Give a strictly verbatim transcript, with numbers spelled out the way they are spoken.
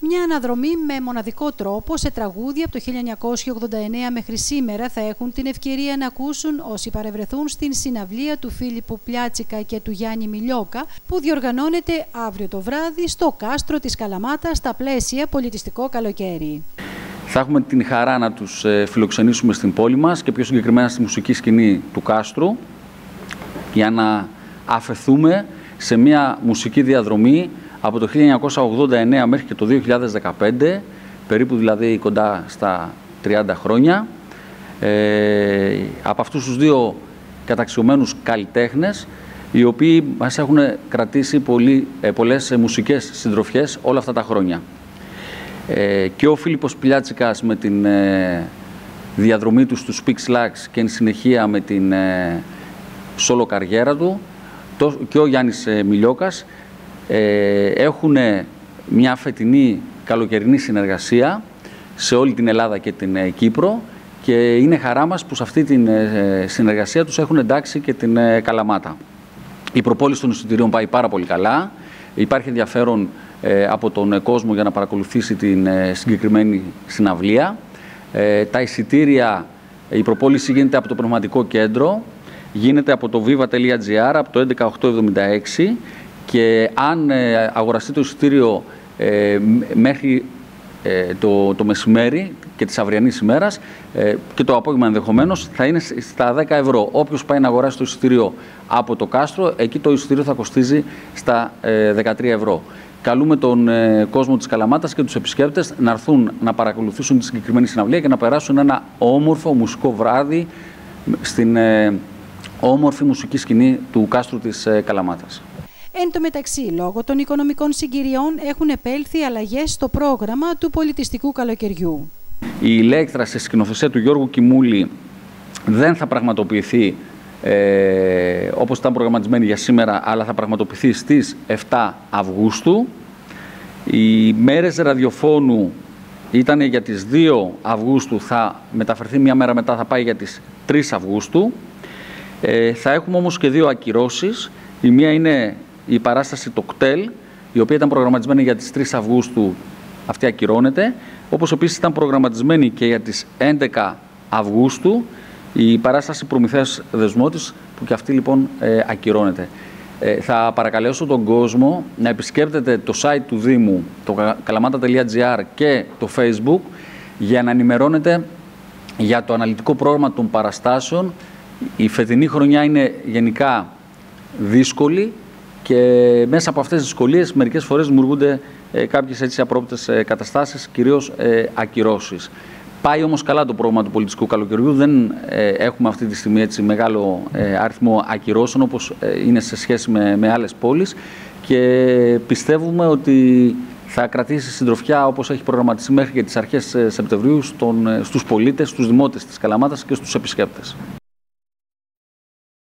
Μια αναδρομή με μοναδικό τρόπο σε τραγούδια από το χίλια εννιακόσια ογδόντα εννέα μέχρι σήμερα θα έχουν την ευκαιρία να ακούσουν όσοι παρευρεθούν στην συναυλία του Φίλιππου Πλιάτσικα και του Γιάννη Μιλιόκα, που διοργανώνεται αύριο το βράδυ στο κάστρο της Καλαμάτας στα πλαίσια Πολιτιστικό Καλοκαίρι. Θα έχουμε την χαρά να τους φιλοξενήσουμε στην πόλη μας και πιο συγκεκριμένα στη μουσική σκηνή του κάστρου, για να αφεθούμε σε μια μουσική διαδρομή από το χίλια εννιακόσια ογδόντα εννέα μέχρι και το δύο χιλιάδες δεκαπέντε, περίπου δηλαδή κοντά στα τριάντα χρόνια, ε, από αυτούς τους δύο καταξιωμένους καλλιτέχνες, οι οποίοι μας έχουν κρατήσει πολύ, ε, πολλές μουσικές συντροφιές όλα αυτά τα χρόνια. Ε, και ο Φίλιππος Πλιάτσικας με την ε, διαδρομή του στους Pix Lux και εν συνεχεία με την ε, solo καριέρα του, το, και ο Γιάννης ε, Μιλιόκας, Ε, έχουν μια φετινή καλοκαιρινή συνεργασία σε όλη την Ελλάδα και την ε, Κύπρο, και είναι χαρά μας που σε αυτή την ε, συνεργασία τους έχουν εντάξει και την ε, Καλαμάτα. Η προπόληση των εισιτηρίων πάει πάρα πολύ καλά. Υπάρχει ενδιαφέρον ε, από τον ε, κόσμο για να παρακολουθήσει την ε, συγκεκριμένη συναυλία. Ε, τα εισιτήρια, η προπόληση γίνεται από το Πνευματικό Κέντρο, γίνεται από το viva τελεία gr, από το έντεκα οκτακόσια εβδομήντα έξι. Και αν ε, αγοραστεί το εισιτήριο ε, μέχρι ε, το, το μεσημέρι και της αυριανής ημέρας ε, και το απόγευμα ενδεχομένως, θα είναι στα δέκα ευρώ. Όποιος πάει να αγοράσει το εισιτήριο από το κάστρο, εκεί το εισιτήριο θα κοστίζει στα ε, δεκατρία ευρώ. Καλούμε τον ε, κόσμο της Καλαμάτας και τους επισκέπτες να έρθουν να παρακολουθήσουν τη συγκεκριμένη συναυλία και να περάσουν ένα όμορφο μουσικό βράδυ στην ε, όμορφη μουσική σκηνή του κάστρου της ε, Καλαμάτας. Εν τω μεταξύ, λόγω των οικονομικών συγκυριών, έχουν επέλθει αλλαγές στο πρόγραμμα του πολιτιστικού καλοκαιριού. Η Ηλέκτρα, σε σκηνοθεσία του Γιώργου Κιμούλη, δεν θα πραγματοποιηθεί ε, όπως ήταν προγραμματισμένη για σήμερα, αλλά θα πραγματοποιηθεί στις επτά Αυγούστου. Οι μέρες ραδιοφώνου ήταν για τις δύο Αυγούστου, θα μεταφερθεί μια μέρα μετά, θα πάει για τις τρεις Αυγούστου. Ε, θα έχουμε όμως και δύο ακυρώσεις. Η μία είναι η παράσταση το κτέλ, η οποία ήταν προγραμματισμένη για τις τρεις Αυγούστου, αυτή ακυρώνεται. Όπως επίσης ήταν προγραμματισμένη και για τις έντεκα Αυγούστου η παράσταση Προμηθέας Δεσμότης, που και αυτή λοιπόν ε, ακυρώνεται. Ε, θα παρακαλέσω τον κόσμο να επισκέπτεται το site του Δήμου, το καλαμάτα τελεία gr και το Facebook, για να ενημερώνεται για το αναλυτικό πρόγραμμα των παραστάσεων. Η φετινή χρονιά είναι γενικά δύσκολη, και μέσα από αυτές τις δυσκολίες μερικές φορές δημιουργούνται ε, κάποιες έτσι απρόπτες ε, καταστάσεις, κυρίως ε, ακυρώσεις. Πάει όμως καλά το πρόγραμμα του πολιτιστικού καλοκαιριού, δεν ε, έχουμε αυτή τη στιγμή έτσι μεγάλο ε, αριθμό ακυρώσεων όπως ε, είναι σε σχέση με, με άλλες πόλεις, και πιστεύουμε ότι θα κρατήσει συντροφιά όπως έχει προγραμματιστεί μέχρι και τις αρχές ε, Σεπτεμβρίου στον, ε, στους πολίτες, στους δημότες της Καλαμάτας και στους επισκέπτες.